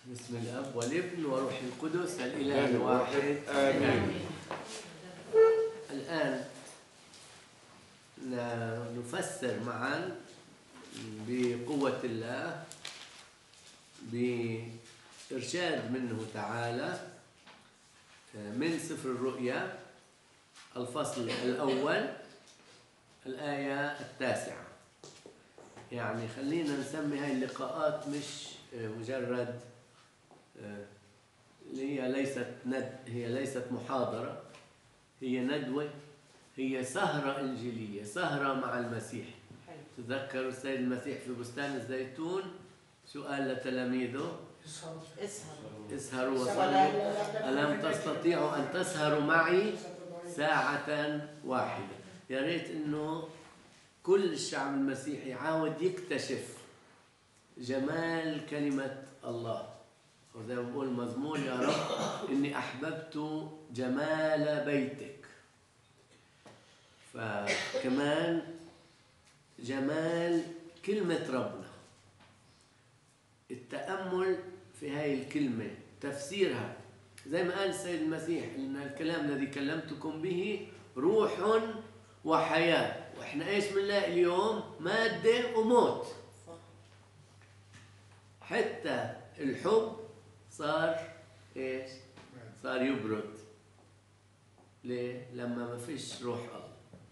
بسم الأب والابن وروح القدس الإله الواحد آمين. الآن نفسر معا بقوة الله بإرشاد منه تعالى من سفر الرؤيا الفصل الأول الآية 9. يعني خلينا نسمي هاي اللقاءات مش مجرد هي ليست محاضرة، هي ندوة، هي سهرة إنجيلية، سهرة مع المسيح. تذكروا السيد المسيح في بستان الزيتون شو قال لتلاميذه؟ اسهروا وصلوا ألم تستطيعوا أن تسهروا معي ساعة واحدة. يا ريت إنه كل الشعب المسيحي يعاود يكتشف جمال كلمة الله، وزي ما بقول مزمور يا رب إني أحببت جمال بيتك. فكمان جمال كلمة ربنا، التأمل في هاي الكلمة، تفسيرها زي ما قال السيد المسيح إن الكلام الذي كلمتكم به روح وحياة. وإحنا إيش بنلاقي اليوم؟ مادة وموت. حتى الحب صار إيش؟ صار يبرد. ليه؟ لما ما فيش روح الله.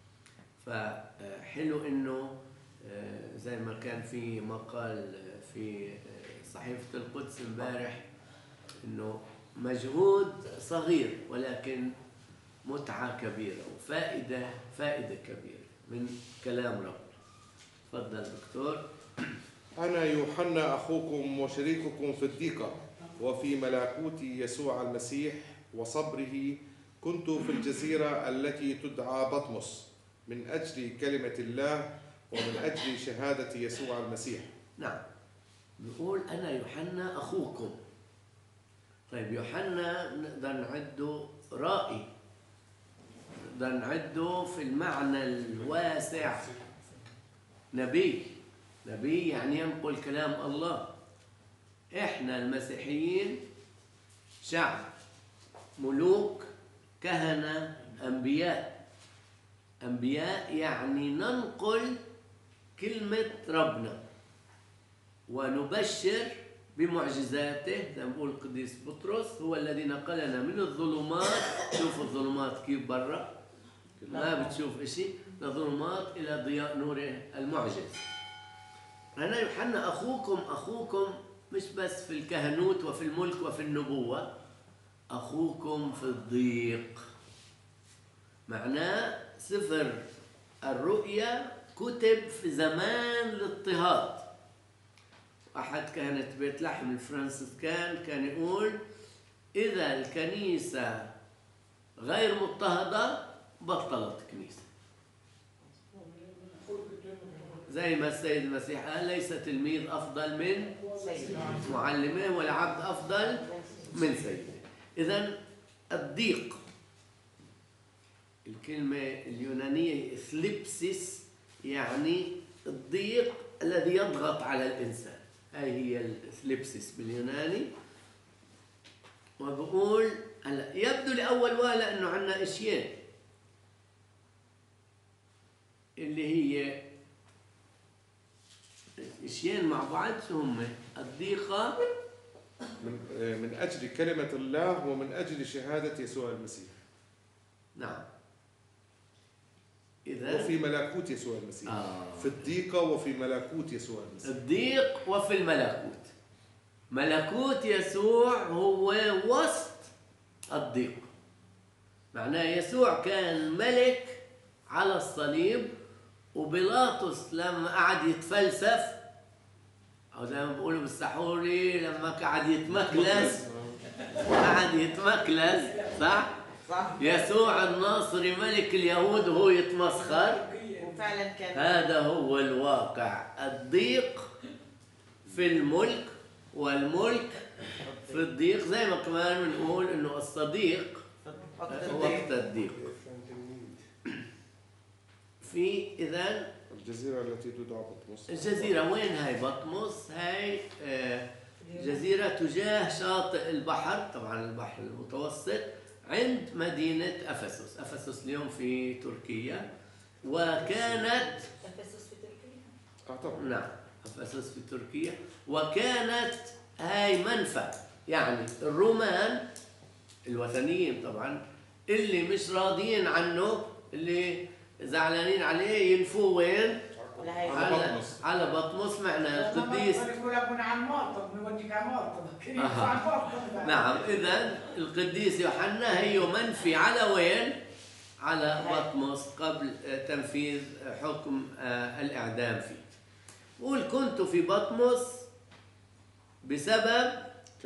فحلو إنه زي ما كان في مقال في صحيفة القدس امبارح إنه مجهود صغير ولكن متعة كبيرة وفائدة كبيرة من كلام ربنا. تفضل دكتور. أنا يوحنا أخوكم وشريككم في الضيقة وفي ملكوت يسوع المسيح وصبره، كنت في الجزيرة التي تدعى بطمس من أجل كلمة الله ومن أجل شهادة يسوع المسيح. نعم، بيقول أنا يوحنا أخوكم. طيب يوحنا نقدر نعده رائي، نقدر نعده في المعنى الواسع نبي يعني ينقل كلام الله. إحنا المسيحيين شعب، ملوك، كهنة، أنبياء يعني ننقل كلمة ربنا ونبشر بمعجزاته. زي ما بقول القديس بطرس هو الذي نقلنا من الظلمات، شوفوا الظلمات كيف برا ما بتشوف إشي، الظلمات إلى ضياء نوره المعجز. أنا يوحنا أخوكم مش بس في الكهنوت وفي الملك وفي النبوة، أخوكم في الضيق. معناه سفر الرؤيا كتب في زمان الاضطهاد. أحد كهنة بيت لحم الفرنسيسكان كان يقول إذا الكنيسة غير مضطهدة بطلت كنيسة. زي ما السيد المسيح قال ليس تلميذ أفضل من معلمه ولا عبد أفضل من سيده. إذن الضيق، الكلمة اليونانية ثليبسيس يعني الضيق الذي يضغط على الإنسان. هاي هي الثليبسيس باليوناني. وبقول هلا يبدو لأول وهلة أنه عندنا أشياء اللي هي اشياء مع بعض. شو هم؟ الضيقة من أجل كلمة الله ومن أجل شهادة يسوع المسيح. نعم. وفي ملكوت يسوع المسيح. في الضيقة وفي ملكوت يسوع المسيح. الضيق وفي الملكوت. ملكوت يسوع هو وسط الضيق. معناه يسوع كان ملك على الصليب، وبيلاطس لما قعد يتفلسف أو زي ما بيقولوا بالسحوري لما قعد يتمكلس صح؟ يسوع الناصري ملك اليهود وهو يتمسخر. وفعلا كان هذا هو الواقع. الضيق في الملك والملك في الضيق. زي ما كمان بنقول انه الصديق وقت الضيق. في إذن الجزيرة التي تدعى بطمس. الجزيرة وين هاي بطمس؟ هاي جزيرة تجاه شاطئ البحر، طبعا البحر المتوسط، عند مدينة أفسس. أفسس اليوم في تركيا، وكانت أفسس في تركيا. طبعا. نعم أفسس في تركيا، وكانت هاي منفى، يعني الرومان الوثنيين طبعا اللي مش راضيين عنه، اللي زعلانين عليه، ينفوه وين؟ على بطمس. على بطمس. معنى القديس نعم. إذن القديس يوحنا هي منفي على وين؟ على بطمس قبل تنفيذ حكم الإعدام فيه. قول كنت في بطمس بسبب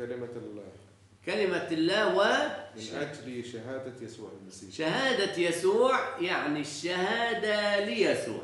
كلمة الله من أجل شهادة يسوع المسيح. شهادة يسوع يعني الشهادة ليسوع،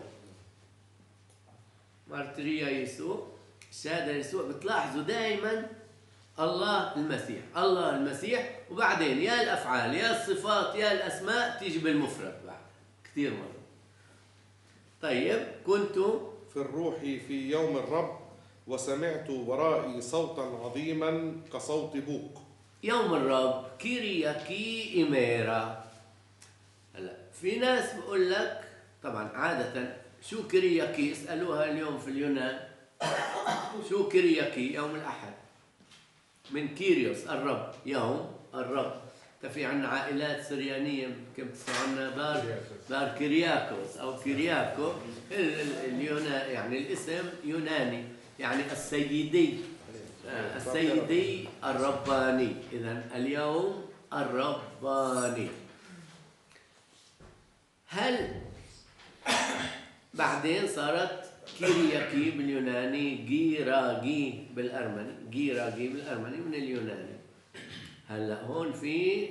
مارتريا يسوع، الشهادة ليسوع. بتلاحظوا دائما الله المسيح، الله المسيح، وبعدين يا الأفعال يا الصفات يا الأسماء تيجي بالمفرد بعد كثير مرة. طيب كنت في الروح في يوم الرب وسمعت ورائي صوتا عظيما كصوت بوق. يوم الرب كيرياكي إيميرا. هلا في ناس بقول لك طبعا عادة شو كيرياكي؟ اسألوها اليوم في اليونان، شو كيرياكي؟ يوم الأحد، من كيريوس الرب، يوم الرب. في عندنا عائلات سريانية يمكن بتسمعوا عنا دار كيرياكوس أو كيرياكو. اليونان يعني الاسم يوناني، يعني السيدي، السيدي الرباني. إذن اليوم الرباني. هل بعدين صارت كيرياكي باليوناني، جيراجي بالأرمني، جيراجي بالأرمني من اليوناني. هلا هون في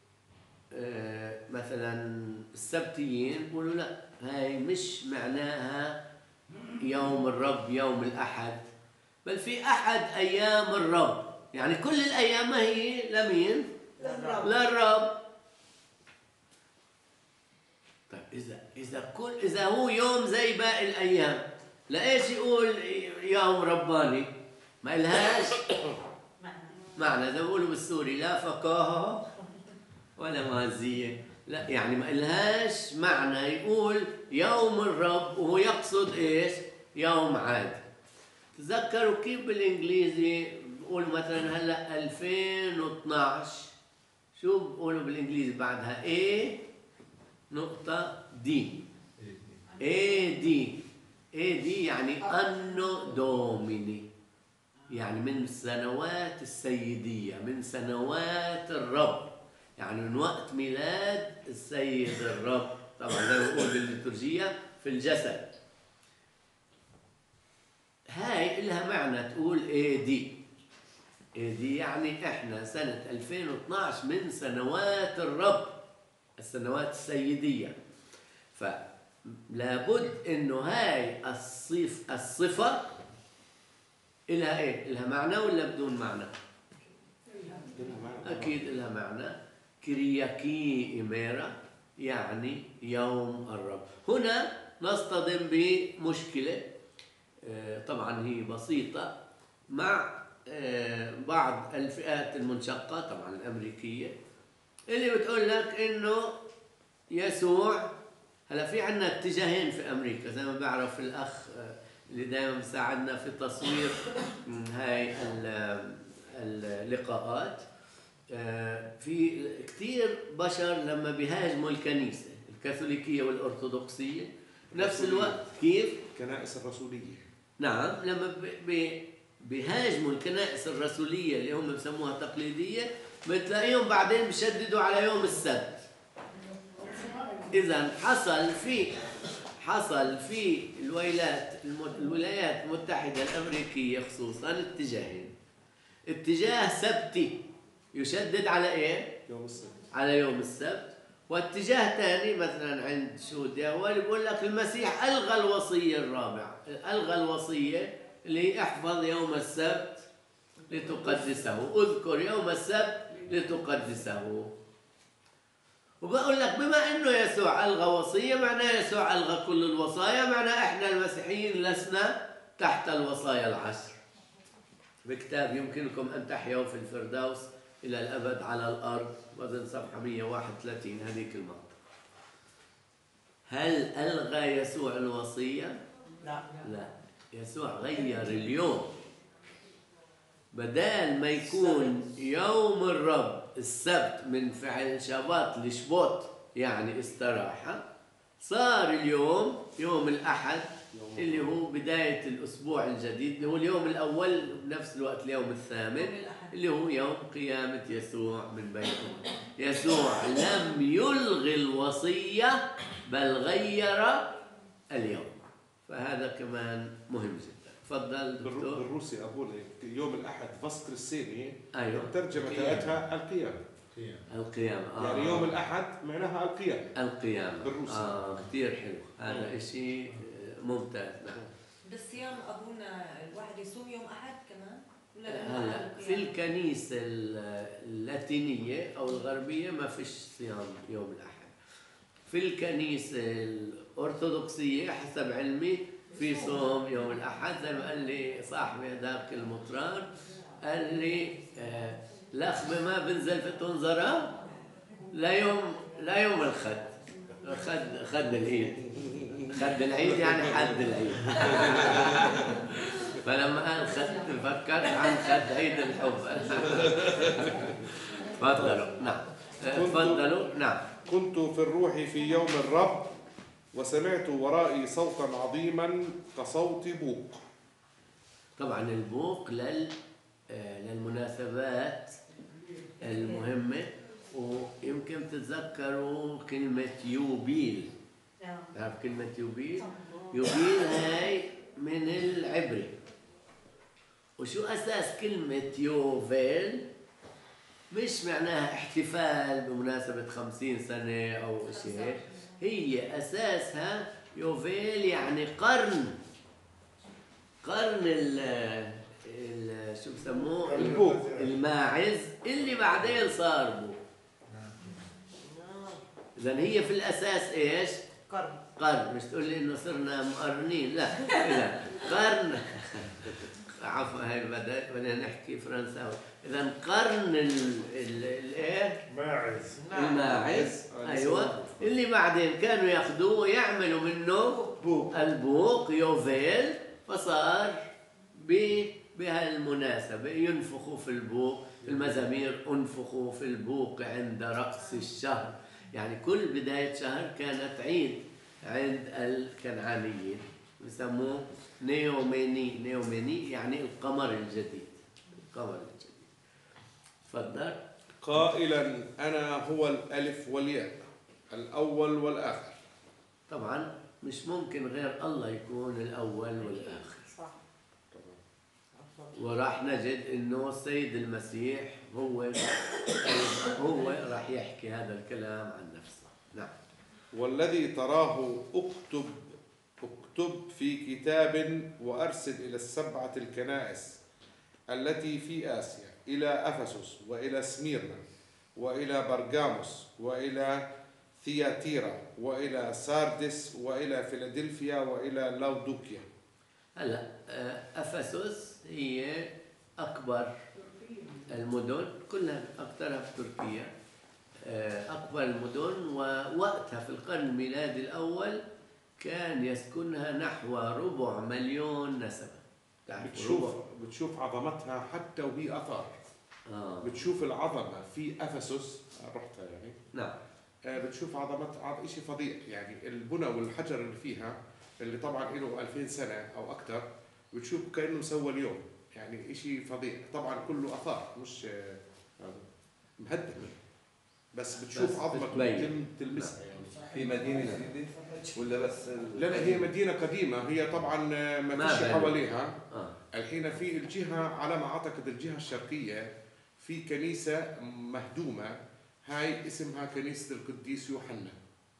مثلا السبتيين بيقولوا لا، هاي مش معناها يوم الرب يوم الأحد، بل في أحد أيام الرب، يعني كل الأيام ما هي لمين؟ للرب. طيب إذا هو يوم زي باقي الأيام، لإيش يقول يوم رباني؟ ما إلهاش معنى. زي ما بيقولوا بالسوري، لا فقاهة ولا مازية. لا يعني ما إلهاش معنى يقول يوم الرب وهو يقصد إيش؟ يوم عادي. تذكروا كيف بالإنجليزي بيقولوا مثلا هلا 2012 شو بيقولوا بالإنجليزي بعدها؟ A نقطة D، AD يعني أنو دوميني، يعني من سنوات السيدية، من سنوات الرب، يعني من وقت ميلاد السيد الرب. طبعا زي ما بقول بالليتورجية في الجسد. هاي إلها معنى تقول AD يعني إحنا سنة 2012 من سنوات الرب، السنوات السيدية. فلابد إنه هاي الصفة إلها إيه؟ إلها معنى ولا بدون معنى؟ أكيد إلها معنى. كرياكي إيميرا يعني يوم الرب. هنا نصطدم بمشكلة طبعا هي بسيطة مع بعض الفئات المنشقة طبعا الأمريكية، اللي بتقول لك إنه يسوع، هلا في عنا اتجاهين في أمريكا زي ما بعرف الأخ اللي دائما مساعدنا في تصوير هاي اللقاءات. في كثير بشر لما بيهاجموا الكنيسة الكاثوليكية والأرثوذكسية بنفس الوقت كيف؟ الكنائس الرسولية. نعم، لما بيهاجموا الكنائس الرسولية اللي هم بسموها تقليدية، بتلاقيهم بعدين بيشددوا على يوم السبت. إذن حصل في الولايات المتحدة الأمريكية خصوصا اتجاهين. اتجاه سبتي يشدد على إيه؟ يوم السبت. على يوم السبت. واتجاه ثاني مثلا عند شهودية هو اللي بيقول لك المسيح ألغى الوصية الرابعة، ألغى الوصية اللي احفظ يوم السبت لتقدسه، اذكر يوم السبت لتقدسه. وبقول لك بما انه يسوع الغى وصيه معناه يسوع الغى كل الوصايا، معناه احنا المسيحيين لسنا تحت الوصايا العشر. بكتاب يمكنكم أن تحيوا في الفردوس إلى الأبد على الأرض، وزن صفحة 131 هذيك المنطقة. هل ألغى يسوع الوصية؟ لا. لا، يسوع غير اليوم. بدال ما يكون يوم الرب السبت من فعل شابات لشبوت يعني استراحة، صار اليوم يوم الأحد اللي هو بداية الأسبوع الجديد، اللي هو اليوم الأول بنفس الوقت اليوم الثامن اللي هو يوم قيامة يسوع من بين الأموات. يسوع لم يلغي الوصية بل غير اليوم، فهذا كمان مهم جدا. تفضل دكتور. بالروسي أقول يوم الأحد فسكرسيني، أيوة. الترجمة تاعتها القيامة. القيامة. يعني يوم الأحد معناها القيامة. القيامة بالروسي. كثير حلو، هذا إشي ممتاز. نعم. بالصيام أبونا الواحد يصوم يوم أحد كمان؟ هلا في الكنيسة اللاتينية أو الغربية ما فيش صيام يوم الأحد. في الكنيسة الأرثوذكسية حسب علمي في صوم يوم الأحد، زي ما قال لي صاحبي هذاك المطران، قال لي لخمة ما بنزل في تنظرة لا يوم الخد، خد العيد، خد العيد يعني حد العيد. فلما قال خد فكرت عن خد عيد الحب. تفضلوا. نعم تفضلوا. نعم. كنت في الروح في يوم الرب وسمعت ورائي صوتا عظيما كصوت بوق. طبعا البوق للمناسبات المهمة، ويمكن تتذكروا كلمة يوبيل. تعرف كلمة يوبيل؟ يوبيل هاي من العبري. وشو أساس كلمة يوفيل؟ مش معناها احتفال بمناسبة 50 سنة أو شيء هيك، هي أساسها يوفيل يعني قرن شو بسموه؟ البوق. الماعز اللي بعدين صار بوق. إذن هي في الأساس إيش؟ قرن. مش تقول لي إنه صرنا مقرنين، لا قرن. عفوا هاي بدنا نحكي فرنساوي. إذن قرن الإيه؟ الماعز. أيوة. اللي بعدين كانوا ياخذوه ويعملوا منه البوق يوفيل، فصار بهالمناسبة ينفخوا في البوق. المزامير انفخوا في البوق عند رأس الشهر، يعني كل بداية شهر كانت عيد عند الكنعانيين، يسموه نيوميني يعني القمر الجديد. تفضل. قائلا أنا هو الألف والياء الأول والآخر. طبعا مش ممكن غير الله يكون الأول والآخر. صح. وراح نجد إنه السيد المسيح هو راح يحكي هذا الكلام عن نفسه. نعم. والذي تراه اكتب في كتاب وأرسل إلى السبعة الكنائس التي في آسيا، إلى أفسس وإلى سميرنا وإلى برغاموس وإلى ثياتيرا وإلى ساردس وإلى فيلادلفيا وإلى لودوكيا. هلا أفسس هي أكبر المدن، كلها أكثرها في تركيا، أكبر المدن، ووقتها في القرن الميلادي الأول كان يسكنها نحو 250,000 نسمة. بتشوف عظمتها حتى وهي أثار. بتشوف العظمة في أفسس، رحتها يعني. نعم. بتشوف عظمة شيء فظيع، يعني البنى والحجر اللي فيها اللي طبعا له 2000 سنة أو أكثر، بتشوف كأنه سوى اليوم، يعني شيء فظيع. طبعا كله أثار مش مهدمة، بس بتشوف عظمة تلمسها يعني. في مدينة جديدة ولا بس لا هي مدينة قديمة، هي طبعا ما فيش حواليها. الحين في الجهة على ما أعتقد الجهة الشرقية في كنيسة مهدومة، هاي اسمها كنيسة القديس يوحنا.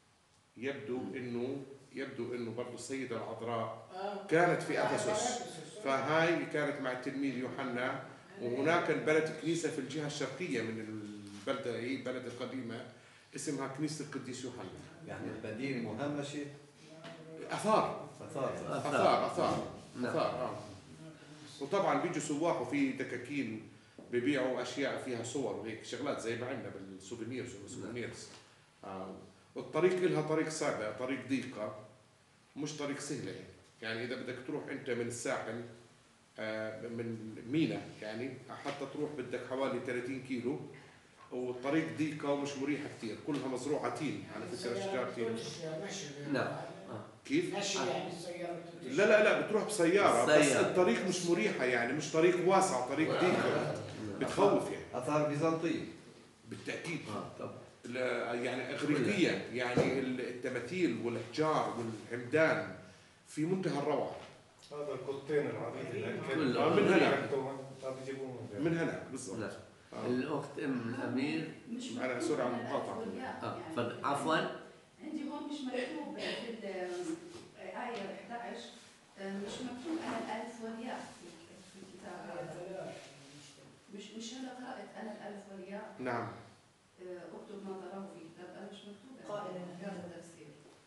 يبدو انه برضه السيدة العذراء كانت في افسس، فهاي كانت مع التلميذ يوحنا. وهناك انبنت كنيسة في الجهة الشرقية من البلدة، هي البلد القديمة اسمها كنيسة القديس يوحنا. يعني المدينة مهمشة آثار. وطبعا بيجوا سواح وفي دكاكين ببيعوا اشياء فيها صور وهيك شغلات زي ما عندنا بالسوفينيرز والسوفينيرز. والطريق لها طريق صعبه، طريق ضيقه، مش طريق سهله يعني اذا بدك تروح انت من الساحل من مينا يعني حتى تروح بدك حوالي 30 كيلو، والطريق ضيقه ومش مريحه كثير، كلها مزروعه تين على فكره، اشجار تين. نعم. كيف؟ ماشي يعني السيارة لا بتروح بسيارة بس الطريق مش مريحة يعني، مش طريق واسع، طريق ضيق بتخوف يعني. آثار بيزنطية بالتأكيد. طبعا. يعني إغريقيا يعني التماثيل والأحجار والعمدان في منتهى الروعة. هذا القطين العريض من هنا بيجيبوهم من هنا بالضبط. الأخت أم الأمير. أنا سوري على المقاطعة. تفضل. عفوا. عندي هون مش مكتوب في الآية 11 مش مكتوب أنا الألف والياء في الكتاب. مش أنا قرأت أنا الألف والياء. نعم. اكتب ما تراه في الكتاب، أنا مش مكتوب هذا التفسير.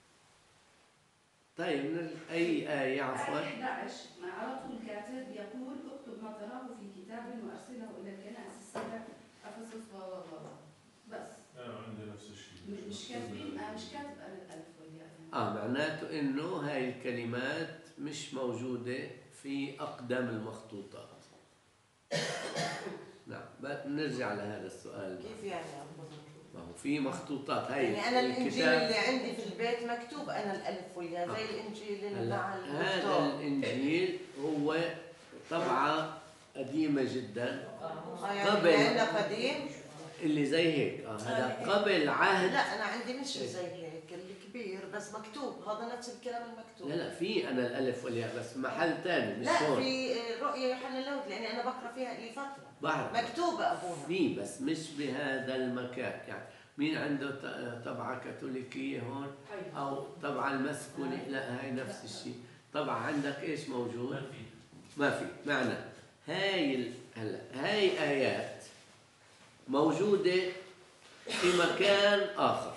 طيب أي آية عفوا؟ آية 11 على طول الكاتب يقول اكتب ما تراه في كتاب وأرسله إلى الكنائس السبع أفسس بس. عندي نفس الشيء. مش كاتبين مش كاتب أنا الألف والياء. معناته إنه هاي الكلمات مش موجودة في أقدم المخطوطات. نعم، نرجع لهذا السؤال. كيف يعني؟ ما هو في مخطوطات هاي يعني أنا الإنجيل اللي عندي في البيت مكتوب أنا الألف والياء زي الإنجيل اللي مع هذا الإنجيل هو طبعة قديمة جدا. قبل يعني قديم اللي زي هيك هذا قبل عهد. لا أنا عندي مش زي هيك الكبير بس مكتوب، هذا نفس الكلام المكتوب. لا في أنا الألف والياء بس محل ثاني مش لا هون. في رؤيا يوحنا اللاهوت لأني أنا بقرأ فيها لي فترة. بعرف. مكتوبة أبونا. في بس مش بهذا المكان يعني. مين عنده طبعة كاثوليكية هون أو طبعة المسكونة؟ لا هاي نفس الشيء. طبعا عندك إيش موجود؟ ما في. معنى هلا هاي آيات موجودة في مكان آخر.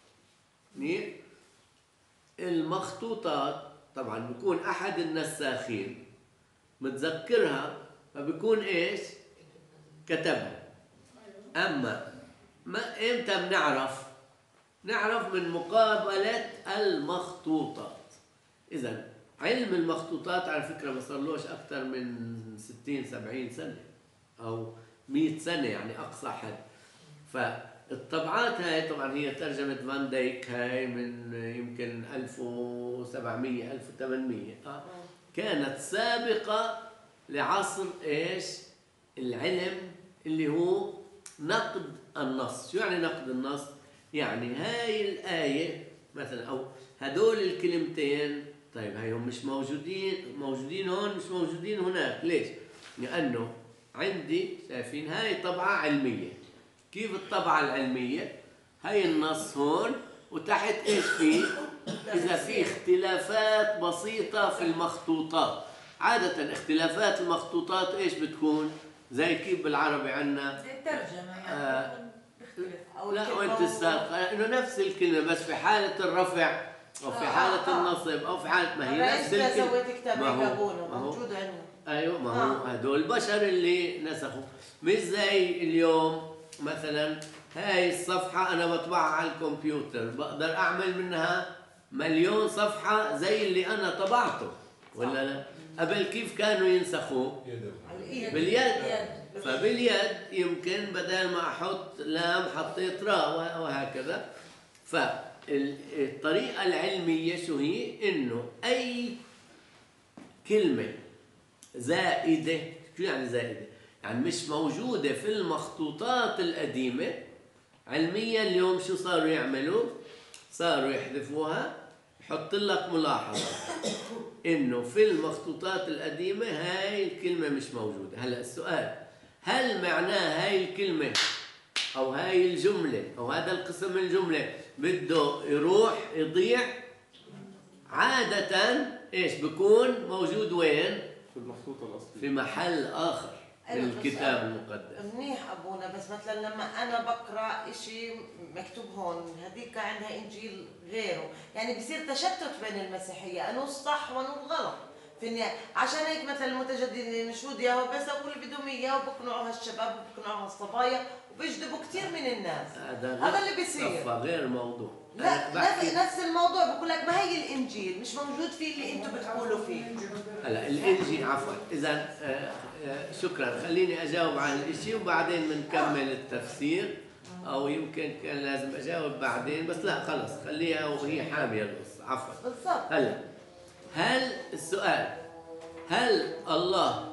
المخطوطات طبعا بيكون أحد النساخين متذكرها فبيكون إيش؟ كتبها. أما ما إمتى بنعرف؟ نعرف من مقابلة المخطوطات. إذا علم المخطوطات على فكرة ما صارلوش أكثر من 60-70 سنة أو 100 سنة يعني أقصى حد. فالطبعات هاي طبعا هي ترجمة فان دايك هاي من يمكن 1700-1800 كانت سابقة لعصر إيش؟ العلم اللي هو نقد النص. شو يعني نقد النص؟ يعني هاي الآية مثلا أو هدول الكلمتين طيب هايهم مش موجودين هون مش موجودين هناك. ليش؟ لأنه عندي شايفين هاي طبعة علمية. كيف الطبعة العلمية؟ هاي النص هون وتحت إيش فيه؟ إذا في اختلافات بسيطة في المخطوطات. عادة اختلافات المخطوطات إيش بتكون؟ زي كيف بالعربي عنا الترجمة يعني لا وانت السابقة انه نفس الكلمة بس في حالة الرفع او في حالة النصب او في حالة ما هي نفس الكلمة. سويت كتاب ابونا موجود عندنا. ايوه ما هو هدول البشر اللي نسخوا. مش زي اليوم مثلا هاي الصفحة انا بطبعها على الكمبيوتر بقدر اعمل منها 1,000,000 صفحة زي اللي انا طبعته ولا لا؟ قبل كيف كانوا ينسخوا؟ باليد. فباليد يمكن بدل ما احط لام حطيت راء وهكذا. فالطريقة العلمية شو هي؟ انه اي كلمة زائدة، شو يعني زائدة؟ يعني مش موجودة في المخطوطات القديمة علميا اليوم شو صاروا يعملوا؟ صاروا يحذفوها. يحط لك ملاحظة انه في المخطوطات القديمة هاي الكلمة مش موجودة. هلا السؤال هل معناه هاي الكلمة او هاي الجملة او هذا القسم من الجملة بده يروح يضيع؟ عادة ايش بكون موجود وين؟ في المخطوطة الأصلية في محل آخر في الكتاب المقدس. منيح أبونا بس مثلا لما أنا بقرأ إشي مكتوب هون هذيك عندها إنجيل غيره يعني بصير تشتت بين المسيحية أنو الصح وأنو الغلط. في النهاية. عشان هيك مثلا المتجددين شو دياوا بس اقول بدهم اياه وبقنعوا هالشباب وبقنعوا هالصبايا وبيجذبوا كثير من الناس. هذا اللي بيصير. غير موضوع. لا نفس الموضوع بقول لك ما هي الانجيل مش موجود فيه اللي انتم بتقولوا فيه. هلا الانجيل عفوا اذا شكرا خليني اجاوب عن الشيء وبعدين بنكمل التفسير او يمكن كان لازم اجاوب بعدين بس لا خلص خليها وهي حاميه القصه عفوا. بالضبط. هلا هل السؤال هل الله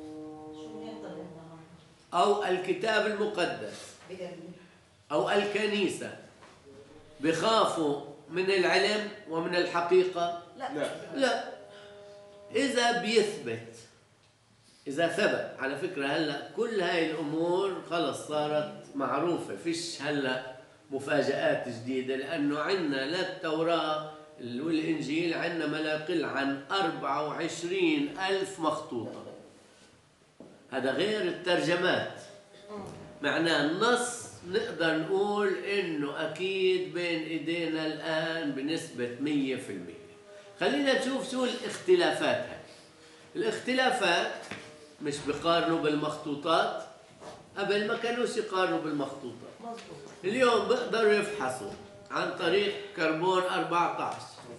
او الكتاب المقدس او الكنيسه بخافوا من العلم ومن الحقيقه؟ لا. إذا بيثبت إذا ثبت على فكرة هلا كل هاي الأمور خلص صارت معروفة فيش هلا مفاجآت جديدة لأنه عندنا لا التوراة والإنجيل عندنا ما لا يقل عن 24,000 مخطوطة. هذا غير الترجمات. معناه النص نقدر نقول إنه أكيد بين إيدينا الآن بنسبة 100%. خلينا نشوف شو الاختلافات هاي. الاختلافات مش بقارنوا بالمخطوطات، قبل ما كانوش يقارنوا بالمخطوطات. اليوم بيقدروا يفحصوا عن طريق كربون 14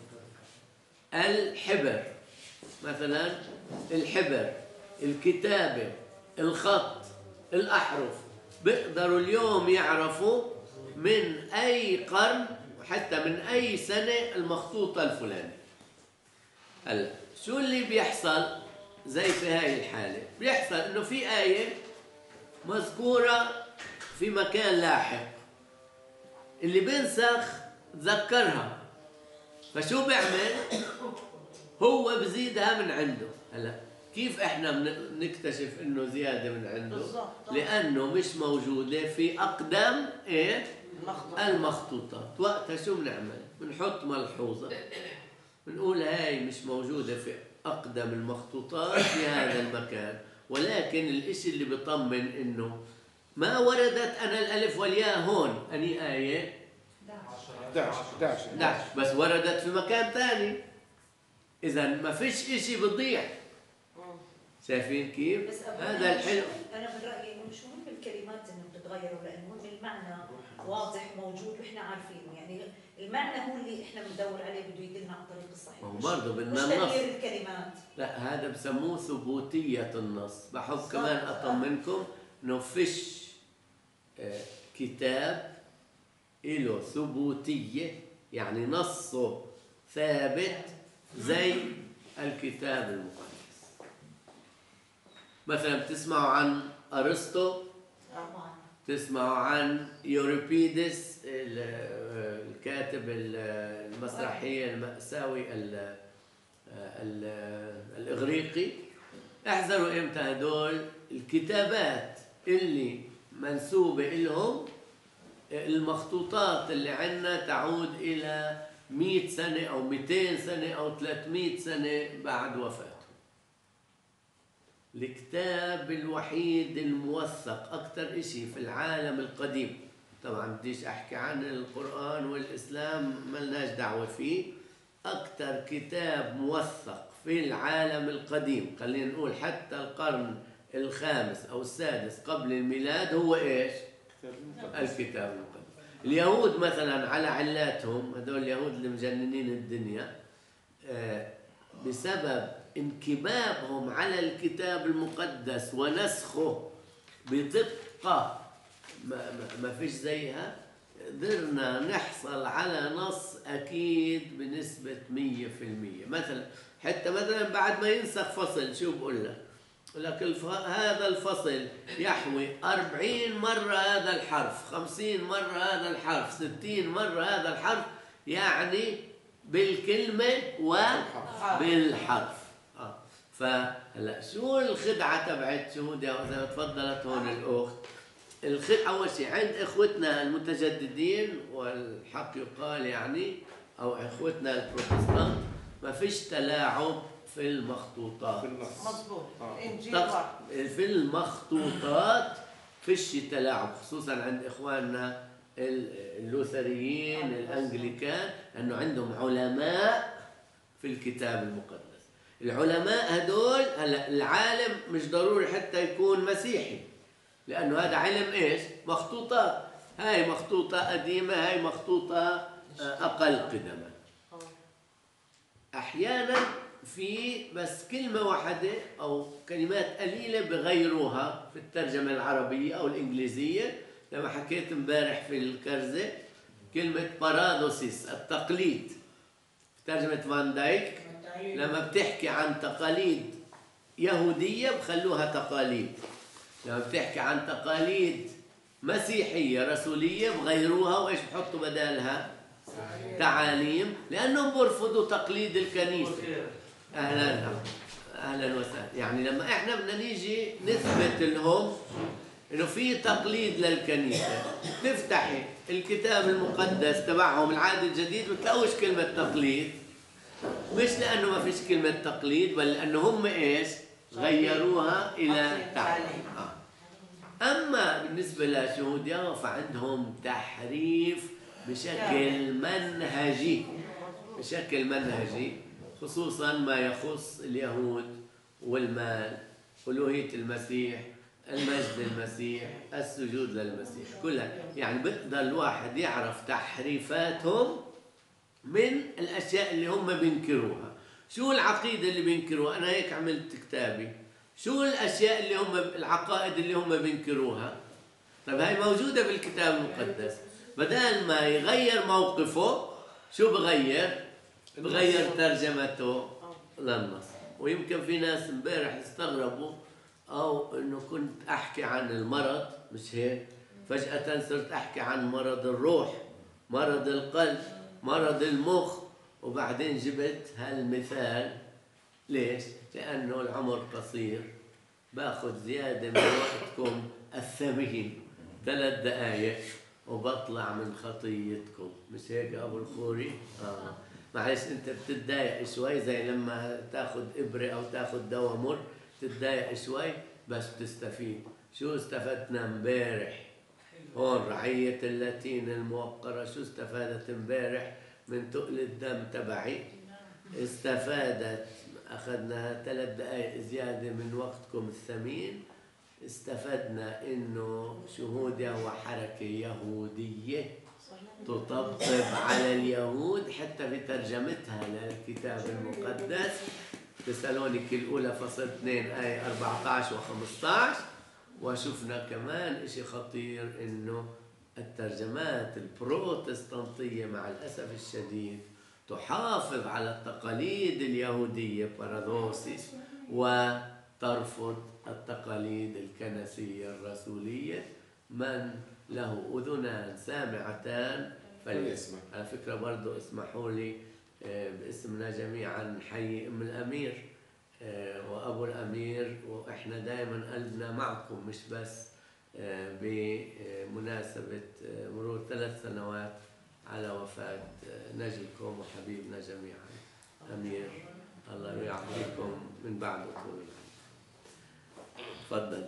الحبر مثلا، الحبر، الكتابة، الخط، الأحرف، بيقدروا اليوم يعرفوا من أي قرن وحتى من أي سنة المخطوطة الفلانية. هلا شو اللي بيحصل زي في هاي الحالة؟ بيحصل إنه في آية مذكورة في مكان لاحق، اللي بينسخ تذكرها، فشو بيعمل؟ هو بزيدها من عنده. هلا كيف احنا بنكتشف انه زيادة من عنده؟ لأنه مش موجودة في أقدم ايه؟ المخطوطات. وقتها شو بنعمل؟ بنحط ملحوظة بنقول هاي مش موجودة في أقدم المخطوطات في هذا المكان، ولكن الإشي اللي بيطمن إنه ما وردت أنا الألف والياء هون، أني آية 11 بس وردت في مكان ثاني، إذا ما فيش إشي بضيع. شايفين كيف؟ بس هذا الحلو. أنا برأيي إنه مش مهم الكلمات إنه بتتغير، لأنه المعنى واضح موجود وإحنا عارفينه، يعني المعنى هو اللي إحنا بندور عليه بده يدلنا على الطريق الصحيح. هو برضه بدنا مش النص. تغيير الكلمات. لا هذا بسموه ثبوتية النص. بحب كمان أطمنكم إنه فيش كتاب له ثبوتية يعني نصه ثابت زي الكتاب المقدس. مثلا بتسمعوا عن أرسطو، تسمعوا عن يوريبيدس الكاتب المسرحية المأساوي الإغريقي. احذروا إمتى هدول الكتابات اللي منسوبة إلهم، المخطوطات اللي عندنا تعود إلى 100 سنة أو 200 سنة أو 300 سنة بعد وفاته. الكتاب الوحيد الموثق أكثر إشي في العالم القديم، طبعا بديش أحكي عن القرآن والإسلام ملناش دعوة فيه، أكثر كتاب موثق في العالم القديم خلينا نقول حتى القرن الخامس أو السادس قبل الميلاد هو إيش؟ الكتاب المقدس. اليهود مثلا على علاتهم، هذول اليهود اللي مجننين الدنيا بسبب انكبابهم على الكتاب المقدس ونسخه بدقة ما فيش زيها، قدرنا نحصل على نص أكيد بنسبة 100%. مثلا حتى مثلا بعد ما ينسخ فصل شو بقول لك؟ لك هذا الفصل يحوي 40 مرة هذا الحرف، 50 مرة هذا الحرف، 60 مرة هذا الحرف، يعني بالكلمة وبالحرف. فهلا شو الخدعة تبعت شهود زي ما تفضلت هون الأخت؟ أول شيء عند إخوتنا المتجددين والحق يقال يعني أو إخوتنا البروتستانت ما فيش تلاعب في المخطوطات. مظبوط. في المخطوطات فيش تلاعب، خصوصا عند إخواننا اللوثريين الأنجليكان، أنه عندهم علماء في الكتاب المقدس. العلماء هدول هلا العالم مش ضروري حتى يكون مسيحي، لأنه هذا علم إيش؟ مخطوطات، هاي مخطوطة قديمة، هاي مخطوطة أقل قدما. أحيانا في بس كلمة واحدة أو كلمات قليلة بغيروها في الترجمة العربية أو الإنجليزية. لما حكيت امبارح في الكرزة كلمة بارادوسيس التقليد في ترجمة فان دايك، لما بتحكي عن تقاليد يهودية بخلوها تقاليد، لما بتحكي عن تقاليد مسيحية رسولية بغيروها وإيش بحطوا بدالها؟ تعاليم، لأنهم برفضوا تقليد الكنيسة. أهلا أهلا وسهلا. يعني لما إحنا بدنا نيجي نثبت لهم إنه في تقليد للكنيسة، تفتحي الكتاب المقدس تبعهم العهد الجديد بتلاقوش كلمة تقليد، مش لأنه ما فيش كلمة تقليد بل لأنه هم إيش؟ غيروها إلى تعليم. أما بالنسبة لشهود يهوه فعندهم تحريف بشكل منهجي، بشكل منهجي، خصوصا ما يخص اليهود والمال، ألوهية المسيح، المجد للمسيح، السجود للمسيح، كلها. يعني بيقدر الواحد يعرف تحريفاتهم من الأشياء اللي هم بينكروها. شو العقيدة اللي بينكروها؟ أنا هيك عملت كتابي، شو الأشياء اللي هم العقائد اللي هم بينكروها؟ طيب هاي موجودة بالكتاب المقدس. بدل ما يغير موقفه شو بغير؟ بغير ترجمته للنص. ويمكن في ناس امبارح استغربوا أو إنه كنت أحكي عن المرض، مش هيك؟ فجأة صرت أحكي عن مرض الروح، مرض القلب، مرض المخ، وبعدين جبت هالمثال. ليش؟ لأنه العمر قصير، باخذ زيادة من وقتكم الثمين 3 دقايق وبطلع من خطيتكم، مش هيك يا أبو الخوري؟ معلش أنت بتتضايق شوي، زي لما تاخذ إبرة أو تاخذ دواء مر تتضايق شوي بس بتستفيد. شو استفدنا امبارح؟ هون رعية اللاتين الموقرة شو استفادت امبارح من تقل الدم تبعي؟ استفادت، أخذنا 3 دقائق زيادة من وقتكم الثمين. استفدنا إنه شهود يهوه حركة يهودية تطبطب على اليهود، حتى في ترجمتها للكتاب المقدس تسالونيك الأولى فصل 2 آية 14 و15. وشفنا كمان إشي خطير إنه الترجمات البروتستانتية مع الأسف الشديد تحافظ على التقاليد اليهودية بارادوسيس وترفض التقاليد الكنسية الرسولية. من له أذنان سامعتان فليسمع. على فكرة برضو اسمحوا لي باسمنا جميعا نحيي أم الأمير وأبو الأمير، وإحنا دائما قلبنا معكم، مش بس بمناسبة مرور 3 سنوات على وفاة نجلكم وحبيبنا جميعا أمير، الله يعطيكم من بعد طول العمر. تفضل.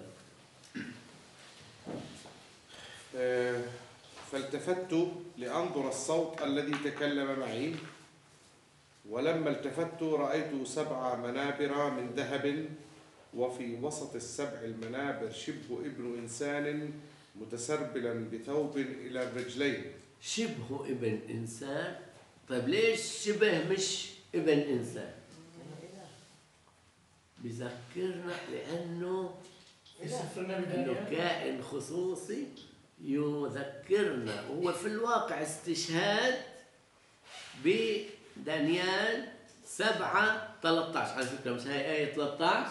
فالتفت لأنظر الصوت الذي تكلم معي، ولما التفت رأيت 7 منابر من ذهب، وفي وسط ال7 المنابر شبه ابن إنسان متسربلا بثوب إلى الرجلين. شبه ابن إنسان؟ طيب ليش شبه مش ابن إنسان؟ بذكرنا لأنه كائن خصوصي يذكرنا. هو في الواقع استشهاد بدانيال 7:13. على فكرة مش هاي آية 13؟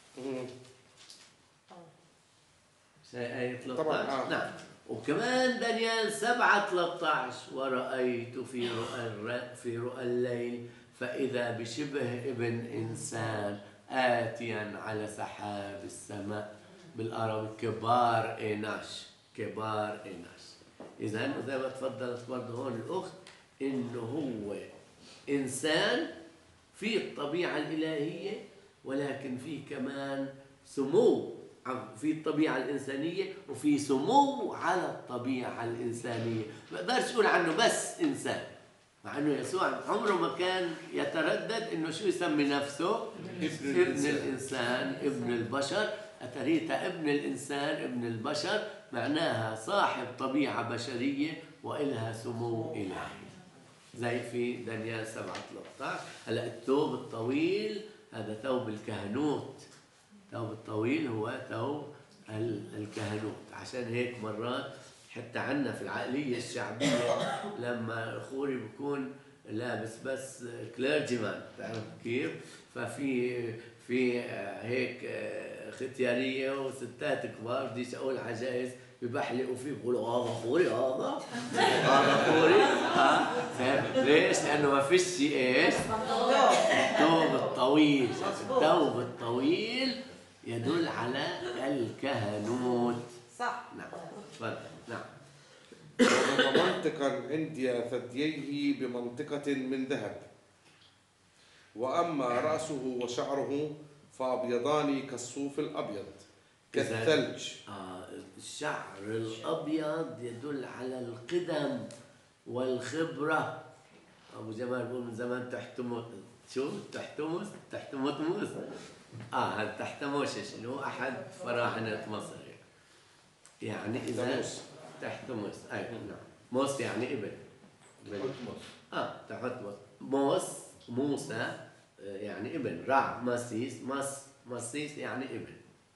مش هاي آية 13؟ طبعا نعم. وكمان دانيال 7:13 ورأيت في رؤى الليل فإذا بشبه ابن إنسان آتيا على سحاب السماء، بالأرامي كبار إيناش، كبار إيناش. إذا زي ما تفضلت برضه هون الأخت إنه هو إنسان في الطبيعة الإلهية، ولكن في كمان سمو في الطبيعة الإنسانية، وفي سمو على الطبيعة الإنسانية. ما بقدرش أقول عنه بس إنسان، مع إنه يسوع عمره ما كان يتردد إنه شو يسمي نفسه ابن الإنسان ابن البشر. أتريتا ابن الإنسان ابن البشر معناها صاحب طبيعة بشرية وإلها سمو إلهي، زي في دانيال 7:13. هلا الثوب الطويل هذا ثوب الكهنوت، الثوب الطويل هو ثوب الكهنوت. عشان هيك مرات حتى عندنا في العقلية الشعبية لما خوري بيكون لابس بس كليرجيمان، تعرف كيف؟ في هيك ختيارية وستات كبار بديش أقول عجائز ببحلقوا فيه بيقولوا هذا خوري، هذا خوري. ليش؟ لأنه ما فيش ايش؟ الثوب الطويل. الثوب الطويل يدل على الكهنوت. صح. نعم تفضل. نعم. وضم منطقا عند ثدييه بمنطقة من ذهب، وأما رأسه وشعره فأبيضان كالصوف الأبيض كالثلج. الشعر الأبيض يدل على القدم والخبرة. أبو جمال بيقول من زمان تحتمس. شو تحتمس؟ تحتمس. هذا تحتموشش اللي هو أحد فراعنة مصر يعني إذا تحتمس. أي نعم. موس يعني ابن. تحتمس. موسى يعني ابن. رع مسيس يعني ابن.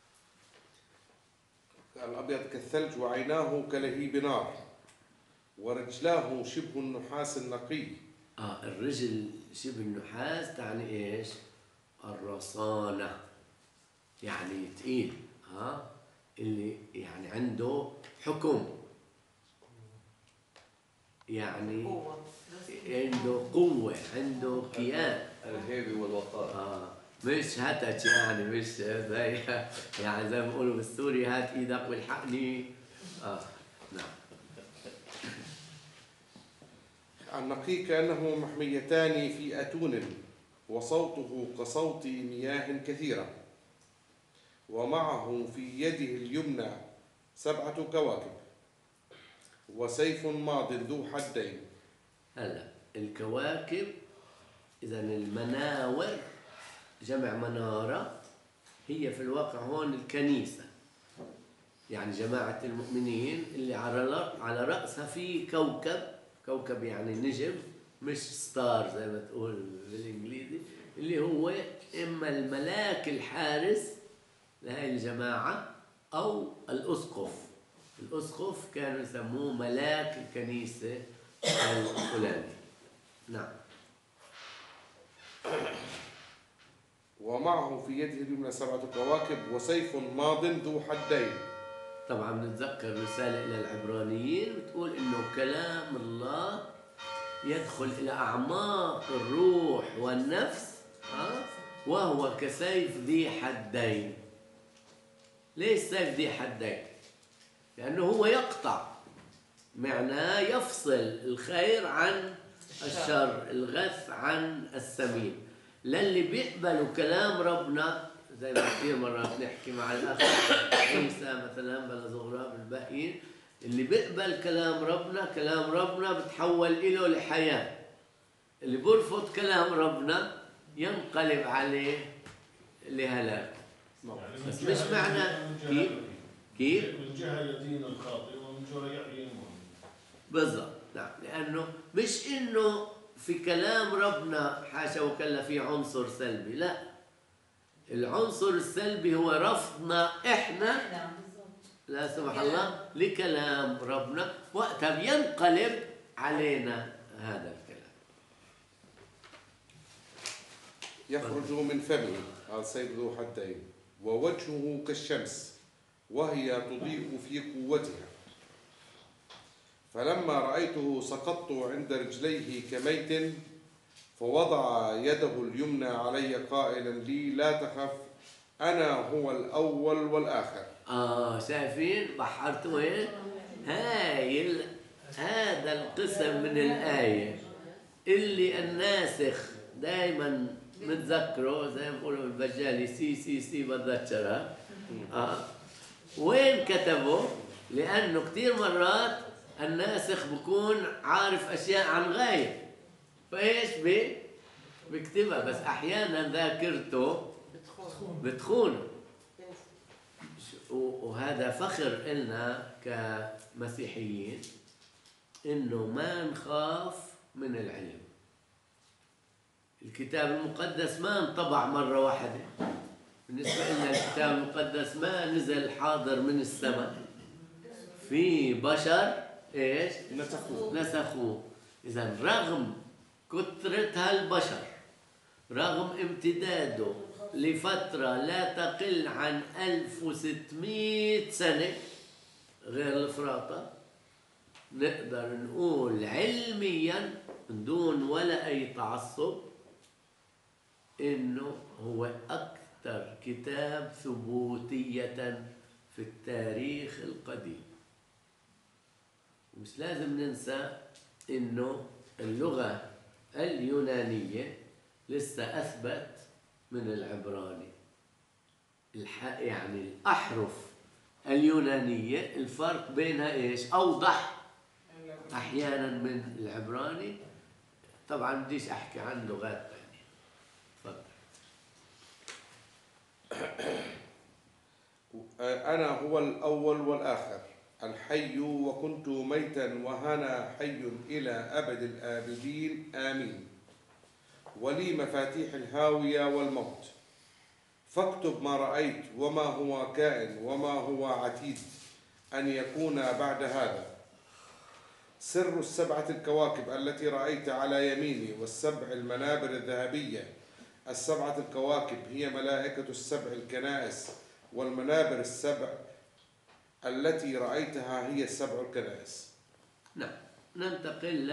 الأبيض كالثلج وعيناه كلهيب نار ورجلاه شبه النحاس النقي. الرجل شبه النحاس تعني ايش؟ الرصانة، يعني تقيل. اللي يعني عنده حكم، يعني عنده قوة، عنده كيان. الهيبة والوقار. مش هتك يعني، مش زي يعني زي ما بيقولوا بالسوري هات ايدك والحقني. نعم. النقي كأنه محميتان في أتون، وصوته كصوت مياه كثيرة، ومعه في يده اليمنى 7 كواكب وسيف ماض ذو حدين. هلا الكواكب إذا المناور جمع منارة، هي في الواقع هون الكنيسة، يعني جماعة المؤمنين اللي على رأسها في كوكب يعني نجم، مش ستار زي ما تقول بالإنجليزي، اللي هو إما الملاك الحارس لهذه الجماعة أو الأسقف. الأسقف كانوا يسموه ملاك الكنيسة الفلاني. نعم. ومعه في يده اليمنى 7 كواكب وسيف ماض ذو حدين. طبعا بنتذكر رسالة إلى العبرانيين بتقول إنه كلام الله يدخل إلى أعماق الروح والنفس، وهو كسيف ذي حدين. ليش سيف ذي حدين؟ لأنه هو يقطع، معناه يفصل الخير عن الشر، الغث عن السمين. للي بيقبلوا كلام ربنا، زي ما كثير مرات نحكي مع الأخ عيسى مثلا بلا زغراب الباقيين، اللي بيقبل كلام ربنا بتحول إله لحياة. اللي برفض كلام ربنا ينقلب عليه لهلاك. بس مش معنى كيف؟ من جهة يدين الخاطئ ومن جهة يحيي المؤمن. بالضبط. نعم. لأنه مش إنه في كلام ربنا حاشا وكلا في عنصر سلبي، لا، العنصر السلبي هو رفضنا إحنا لا سمح الله لكلام ربنا، وقتها بينقلب علينا هذا الكلام. يخرج من فمه السيف ذو حدين ووجهه كالشمس وهي تضيء في قوتها. فلما رأيته سقطت عند رجليه كميت، فوضع يده اليمنى علي قائلا لي لا تخف أنا هو الأول والآخر. شايفين بحرتوا وين؟ هذا القسم من الآية اللي الناسخ دائما متذكره، زي ما بيقولوا البجالي سي بتذكرها. وين كتبوا؟ لأنه كثير مرات الناسخ بكون عارف أشياء عن غاية، فإيش بيكتبها، بس أحيانا ذاكرته بتخونه. وهذا فخر إلنا كمسيحيين إنه ما نخاف من العلم. الكتاب المقدس ما انطبع مرة واحدة. بالنسبة لنا الكتاب المقدس ما نزل حاضر من السماء. في بشر إيش؟ نسخوه. إذا رغم كثرة هالبشر، رغم امتداده لفترة لا تقل عن 1600 سنة غير الفراطة، نقدر نقول علميا بدون ولا أي تعصب إنه هو أكثر كتاب ثبوتية في التاريخ القديم. مش لازم ننسى إنه اللغة اليونانية لسه أثبت من العبراني. يعني الأحرف اليونانية الفرق بينها إيش؟ أوضح أحيانا من العبراني. طبعا بديش أحكي عن لغات ثانية. تفضل. أنا هو الأول والآخر الحي، وكنت ميتا وهنا حي إلى أبد الآبدين آمين. ولي مفاتيح الهاوية والموت. فاكتب ما رأيت وما هو كائن وما هو عتيد أن يكون بعد هذا. سر السبعة الكواكب التي رأيت على يميني والسبع المنابر الذهبية. السبعة الكواكب هي ملائكة السبع الكنائس، والمنابر السبع التي رأيتها هي السبع الكنائس. نعم، ننتقل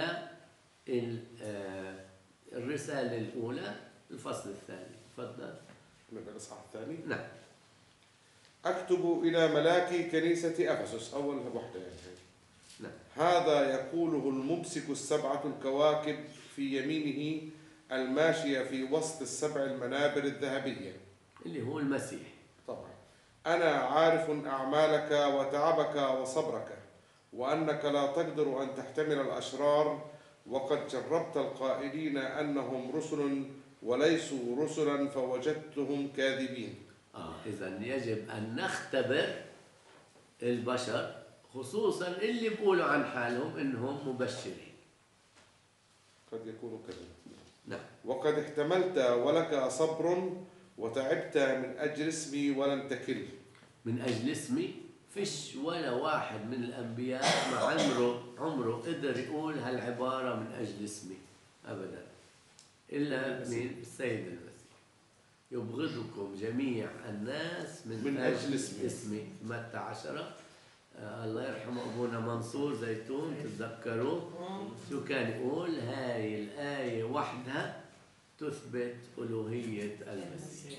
للرسالة الأولى الفصل الثاني. تفضل. من الإصحاح الثاني. نعم. أكتب إلى ملاك كنيسة أفسس، أول وحدة يعني. نعم. هذا يقوله الممسك السبعة الكواكب في يمينه الماشية في وسط السبع المنابر الذهبية، اللي هو المسيح. طبعا. أنا عارف أعمالك وتعبك وصبرك، وأنك لا تقدر أن تحتمل الأشرار، وقد جربت القائلين أنهم رسل وليسوا رسلا فوجدتهم كاذبين. إذن يجب أن نختبر البشر، خصوصا اللي بيقولوا عن حالهم إنهم مبشرين. قد يكونوا كذلك. نعم. وقد احتملت ولك صبر وتعبت من أجل اسمي ولم تكل. من أجل اسمي فيش ولا واحد من الأنبياء ما عمره قدر يقول هالعبارة من أجل اسمي أبدا، إلا من السيد المسيح. يبغضكم جميع الناس من أجل اسمي. متى 10. الله يرحمه أبونا منصور زيتون، تتذكروه شو كان يقول؟ هاي الآية وحدها تثبت ألوهية المسيح.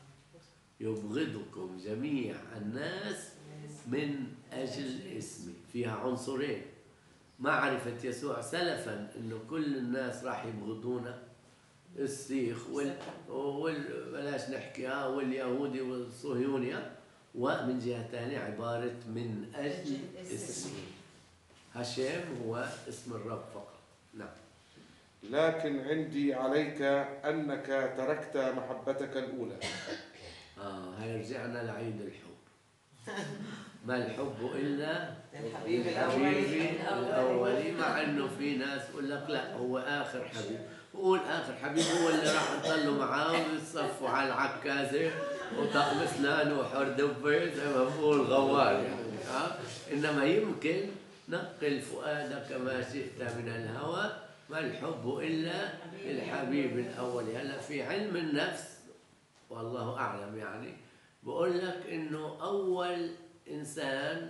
يبغضكم جميع الناس من أجل اسمي. فيها عنصرين: معرفة يسوع سلفا إنه كل الناس راح يبغضونا، السيخ بلاش نحكي واليهودي والصهيوني، ومن جهة ثانية عبارة من أجل اسمي. هشام هو اسم الرب فقط. نعم. لكن عندي عليك أنك تركت محبتك الأولى. هاي رجعنا لعيد الحب. ما الحب إلا الحبيب الأولي. مع إنه في ناس يقول لك لا، هو آخر حبيب. بقول آخر حبيب هو اللي راح نضلوا معاه ويتصفوا على العكازة وطقم أسنان وحور دبي زي ما بقول غوال يعني. إنما يمكن نقل فؤادك ما شئت من الهوى، ما الحب إلا الحبيب الأولي. هلا في علم النفس والله أعلم يعني بقول لك إنه أول إنسان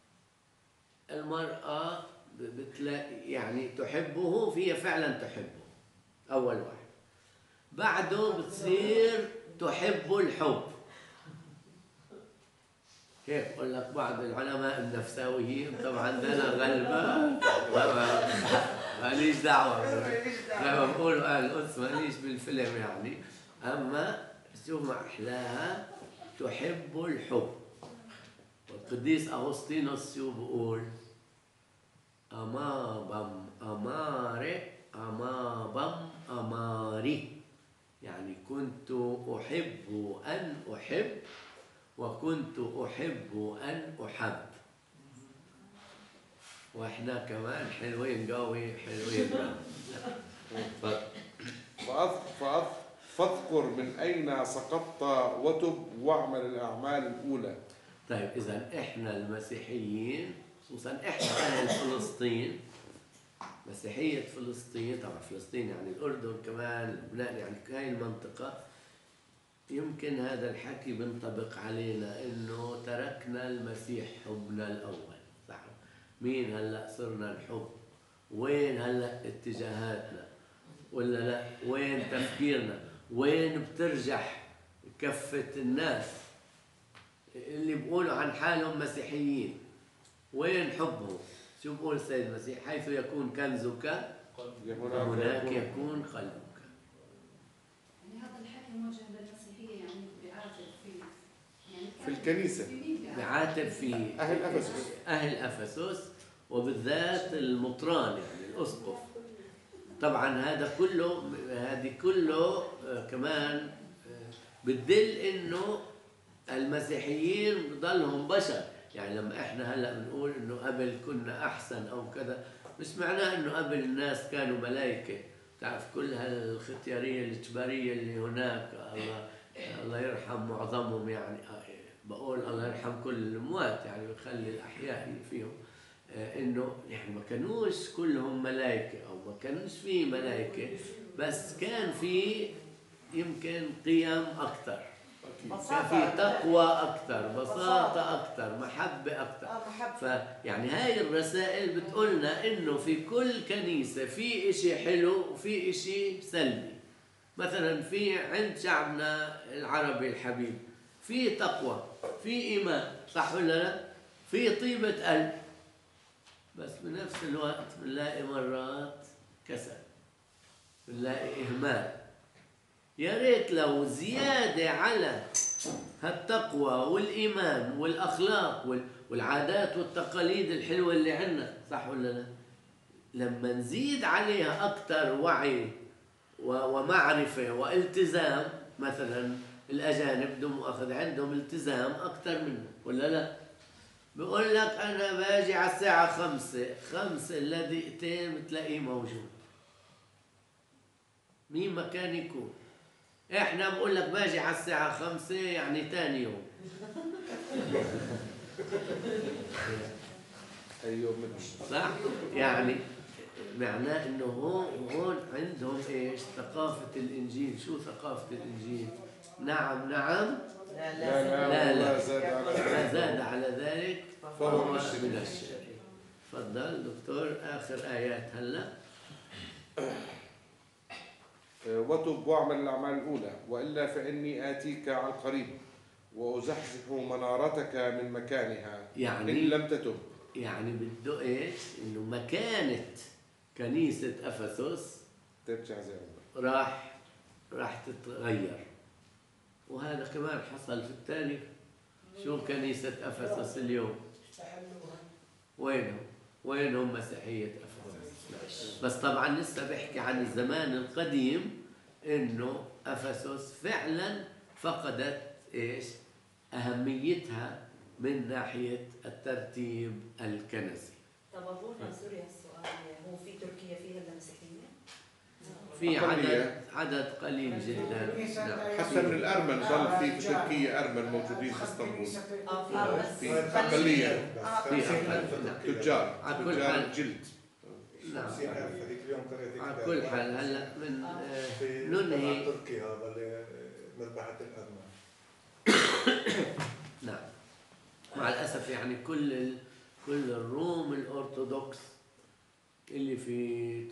المرأة بتلاقي يعني تحبه، فيها فعلا تحبه أول واحد، بعده بتصير تحب الحب. هيك بقول لك بعض العلماء النفساويين، طبعا ده أنا غلبان ماليش دعوة زي ما بقولوا أهل القدس ماليش بالفيلم يعني. أما شوف ما أحلاها، تحب الحب. والقديس أغسطينوس شو بقول؟ أمابم أماري أمابم أماري، يعني كنت أحب أن أحب وكنت أحب أن أحب. وإحنا كمان حلوين قوي حلوين قوي. فاذكر من أين سقطت وتب واعمل الأعمال الأولى. طيب إذا إحنا المسيحيين خصوصا إحنا أهل فلسطين، مسيحية فلسطين، طبعا فلسطين يعني الأردن كمان، لبنان، يعني هاي المنطقة، يمكن هذا الحكي بنطبق علينا إنه تركنا المسيح حبنا الأول. صح؟ مين هلأ صرنا نحب؟ وين هلأ اتجاهاتنا؟ ولا لا؟ وين تفكيرنا؟ وين بترجح كفة الناس اللي بيقولوا عن حالهم مسيحيين؟ وين حبهم؟ شو بقول السيد المسيح؟ حيث يكون كنزك هناك يكون قلبك. يعني هذا الحكي موجه للمسيحية، يعني بيعاتب في الكنيسة، بيعاتب في أهل أفسس وبالذات المطران يعني الأسقف. طبعا هذه كله كمان بتدل إنه المسيحيين بضلهم بشر. يعني لما احنا هلا بنقول انه قبل كنا احسن او كذا، مش معناه انه قبل الناس كانوا ملائكه. تعرف كل هالختياريه الاجباريه اللي هناك، الله يرحم معظمهم، يعني بقول الله يرحم كل الاموات، يعني بخلي الاحياء اللي فيهم انه يعني ما كانوش كلهم ملائكه او ما كانش في ملائكه، بس كان في يمكن قيم اكثر، كان في تقوى أكثر، بساطة أكثر، محبة أكثر. فيعني هاي الرسائل بتقولنا إنه في كل كنيسة في إشي حلو وفي إشي سلبي. مثلا في عند شعبنا العربي الحبيب في تقوى، في إيمان، صح ولا لا؟ في طيبة قلب، بس بنفس الوقت بنلاقي مرات كسل، بنلاقي إهمال. يا ريت لو زيادة على هالتقوى والإيمان والأخلاق والعادات والتقاليد الحلوة اللي عندنا، صح ولا لا؟ لما نزيد عليها أكثر وعي ومعرفة والتزام، مثلا الأجانب بدهم أخذ عندهم التزام أكثر منا ولا لا؟ بقول لك أنا باجي على الساعة 5 إلا دقيقتين بتلاقيه موجود. مين ما كان يكون. احنا بقول لك باجي على الساعة 5 يعني ثاني يوم. صح؟ يعني معناه انه هون عندهم ايش؟ ثقافة الانجيل. شو ثقافة الانجيل؟ نعم نعم، لا ما زاد على ذلك فهو من الشر. تفضل دكتور، اخر ايات هلا. وتب واعمل الأعمال الأولى وإلا فإني آتيك عن قريب وأزحزح منارتك من مكانها يعني إن لم تتب. يعني بده إيش؟ إنه مكانة كنيسة أفسس ترجع زي ما راح تتغير. وهذا كمان حصل في التاريخ. شو كنيسة أفسس اليوم؟ وينهم مسيحية أفسس؟ بس طبعا لسه بحكي عن الزمان القديم، انه افسس فعلا فقدت ايش؟ اهميتها من ناحيه الترتيب الكنسي. طب ابونا سوري السؤال، هو في تركيا فيها المسيحيين؟ في عدد قليل جدا. حتى من الارمن ضل في تركيا ارمن موجودين في اسطنبول. في اقليه، في تجار جلد. نعم. على كل حال هلا من ننهي تركيا هذا مذبحة الأرمن. نعم. مع الأسف يعني كل الروم الأرثوذكس اللي في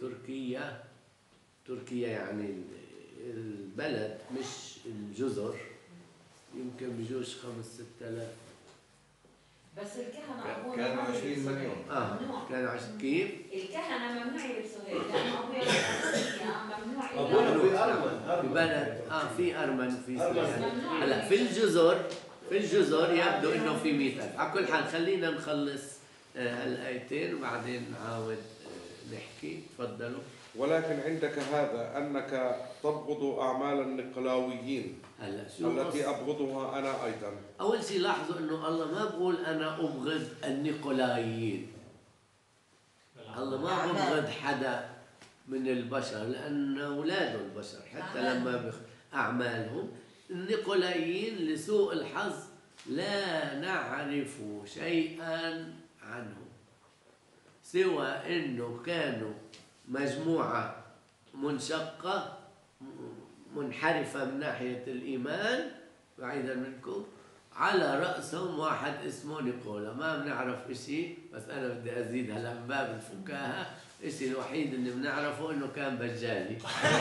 تركيا يعني البلد مش الجزر، يمكن بجوز 5-6 آلاف. بس الكهنة كانوا 20 مليون. كانوا 20. كيف؟ الكهنة ممنوع يلبسوا هيك، لأنه أبويا ممنوع في بلد في أرمن في هلا في الجزر يبدو إنه في 100,000. على كل حال خلينا نخلص الآيتين وبعدين نعاود نحكي. تفضلوا. ولكن عندك هذا أنك تبغض أعمال النقلاويين هلا شو التي أبغضها أنا أيضا. أول شيء لاحظوا إنه الله ما بقول أنا أبغض النيقولايين. الله ما ببغض حدا من البشر لأن أولاده البشر حتى لما أعمالهم. النيقولايين لسوء الحظ لا نعرف شيئا عنهم سوى أنه كانوا مجموعة منشقة منحرفة من ناحية الإيمان بعيدا منكم، على رأسهم واحد اسمه نيقولا. ما بنعرف إشي، بس أنا بدي أزيد هلا من باب الفكاهة. الشيء الوحيد اللي بنعرفه إنه كان بجالي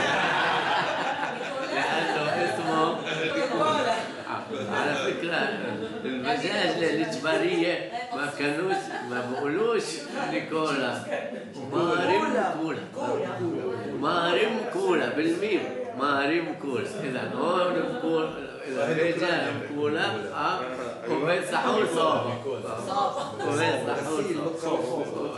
لأنه اسمه نيقولا. على فكرة البجاجلة الإجبارية ما كانوش ما بقولوش نيقولا، مارم كولا بالميم، مارم كولا. إذا هون بقول إذا بيجا كولا وبين سحور صوب وبين سحور صوب.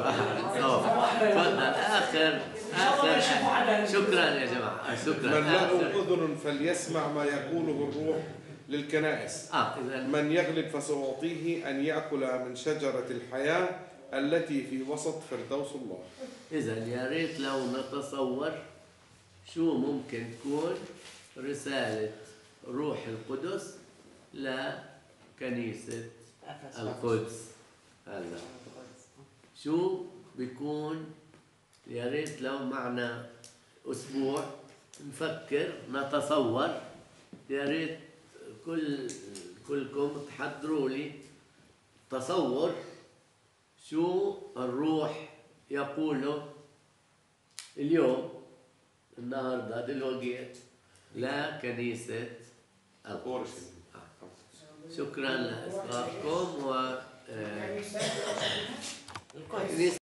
آخر شكرا يا جماعة، شكرا. من له أذن فليسمع ما يقوله الروح للكنائس. من يغلب فسأعطيه أن يأكل من شجرة الحياة التي في وسط فردوس الله. إذا يا ريت لو نتصور شو ممكن تكون رسالة روح القدس لكنيسة القدس. هلا شو بيكون؟ يا ريت لو معنا أسبوع نفكر نتصور. يا ريت كلكم تحضروا لي تصور شو الروح يقوله اليوم النهارده دلوقتي لكنيسة القدس. شكرا لإصغائكم و